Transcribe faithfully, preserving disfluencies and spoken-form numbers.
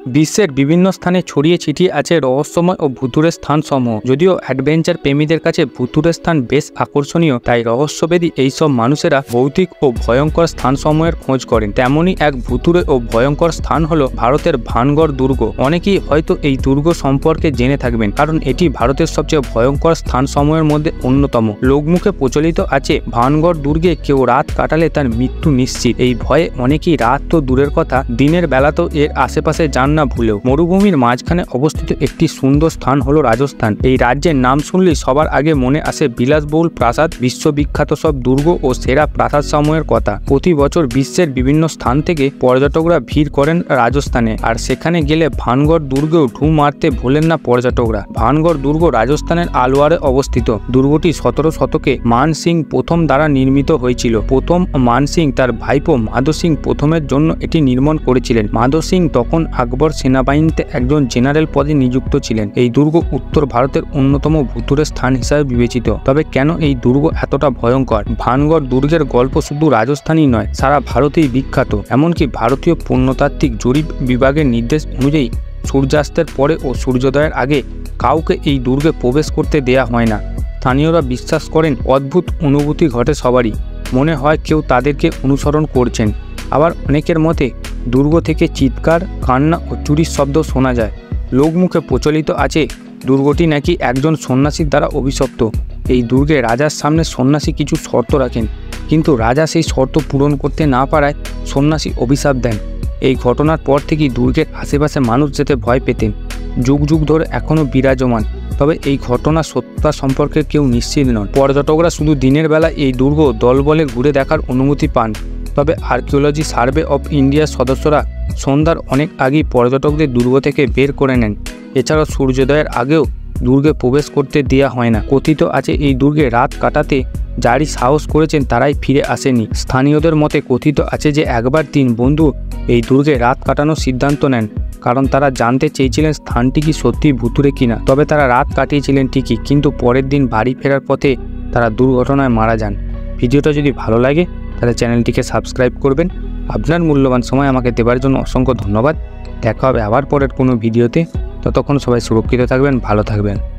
বিশ্বের বিভিন্ন স্থানে ছড়িয়ে ছিটিয়ে আছে রহস্যময় ও ভুতুড়ে স্থানসমূহ। যদিও অ্যাডভেঞ্চার প্রেমীদের কাছে ভুতুড়ে স্থান বেশ আকর্ষণীয়, তাই রহস্যবেদী এইসব মানুষেরা ভৌতিক ও ভয়ঙ্কর স্থানসমূহের খোঁজ করেন। তেমনই এক ভুতুড়ে ও ভয়ঙ্কর স্থান হলো ভারতের ভানগড় দুর্গ। অনেকেই হয়তো এই দুর্গ সম্পর্কে জেনে থাকবেন, কারণ এটি ভারতের সবচেয়ে ভয়ঙ্কর স্থানসমূহের মধ্যে অন্যতম। লোকমুখে প্রচলিত আছে ভানগড় দুর্গে কেউ রাত কাটালে তার মৃত্যু নিশ্চিত। এই ভয়ে অনেকেই রাত তো দূরের কথা, দিনের বেলাতেও এর আশেপাশে যান না ভুলেও। মরুভূমির মাঝখানে অবস্থিত একটি সুন্দর স্থান হলো রাজস্থান। এই রাজ্যের নাম শুনলেই সবার আগে মনে আসে বিলাসবহুল প্রাসাদ, বিশ্ববিখ্যাত সব দুর্গ ও সেরা প্রাসাদ সমূহের কথা। প্রতি বছর বিশ্বের বিভিন্ন স্থান থেকে পর্যটকরা ভিড় করেন রাজস্থানে, আর সেখানে গেলে ভানগড় দুর্গেও ঢু মারতে ভোলেন না পর্যটকরা। ভানগড় দুর্গ রাজস্থানের আলওয়ারে অবস্থিত। দুর্গটি সতেরো শতকে মান সিং প্রথম দ্বারা নির্মিত হয়েছিল। প্রথম মান সিং তার ভাইপো মাধো সিং প্রথমের জন্য এটি নির্মাণ করেছিলেন। মাধো সিং তখন আকবর সেনাবাহিনীতে একজন জেনারেল পদে নিযুক্ত ছিলেন। এই দুর্গ উত্তর ভারতের অন্যতম ভুতুড়ে স্থান হিসাবে বিবেচিত। তবে কেন এই দুর্গ এতটা ভয়ঙ্কর? ভানগড় দুর্গের গল্প শুধু রাজস্থানই নয়, সারা ভারতেই বিখ্যাত। এমনকি ভারতীয় প্রত্নতাত্ত্বিক জরিপ বিভাগের নির্দেশ অনুযায়ী সূর্যাস্তের পরে ও সূর্যোদয়ের আগে কাউকে এই দুর্গে প্রবেশ করতে দেয়া হয় না। স্থানীয়রা বিশ্বাস করেন অদ্ভুত অনুভূতি ঘটে সবারই, মনে হয় কেউ তাদেরকে অনুসরণ করছেন। আবার অনেকের মতে দুর্গ থেকে চিৎকার, কান্না ও চুরির শব্দ শোনা যায়। লোকমুখে প্রচলিত আছে দুর্গটি নাকি একজন সন্ন্যাসীর দ্বারা অভিশপ্ত। এই দুর্গে রাজার সামনে সন্ন্যাসী কিছু শর্ত রাখেন, কিন্তু রাজা সেই শর্ত পূরণ করতে না পারায় সন্ন্যাসী অভিশাপ দেন। এই ঘটনার পর থেকেই দুর্গের আশেপাশে মানুষ যেতে ভয় পেতেন। যুগ যুগ ধরে এখনও বিরাজমান। তবে এই ঘটনার সত্যতা সম্পর্কে কেউ নিশ্চিত নন। পর্যটকরা শুধু দিনের বেলা এই দুর্গ দলবলে ঘুরে দেখার অনুমতি পান। তবে আর্কিওলজি সার্ভে অফ ইন্ডিয়ার সদস্যরা সন্ধ্যার অনেক আগেই পর্যটকদের দুর্গ থেকে বের করে নেন। এছাড়াও সূর্যোদয়ের আগেও দুর্গে প্রবেশ করতে দেওয়া হয় না। কথিত আছে এই দুর্গে রাত কাটাতে যারই সাহস করেছেন তারাই ফিরে আসেনি। স্থানীয়দের মতে কথিত আছে যে একবার তিন বন্ধু এই দুর্গে রাত কাটানোর সিদ্ধান্ত নেন, কারণ তারা জানতে চেয়েছিলেন স্থানটি কি সত্যি ভুতুড়ে কিনা। তবে তারা রাত কাটিয়েছিলেন ঠিকই, কিন্তু পরের দিন বাড়ি ফেরার পথে তারা দুর্ঘটনায় মারা যান। ভিডিওটা যদি ভালো লাগে তাহলে চ্যানেলটিকে সাবস্ক্রাইব করবেন। আপনার মূল্যবান সময় আমাকে দেওয়ার জন্য অসংখ্য ধন্যবাদ। দেখা হবে আবার পরের কোনো ভিডিওতে। ততক্ষণ সবাই সুরক্ষিত থাকবেন, ভালো থাকবেন।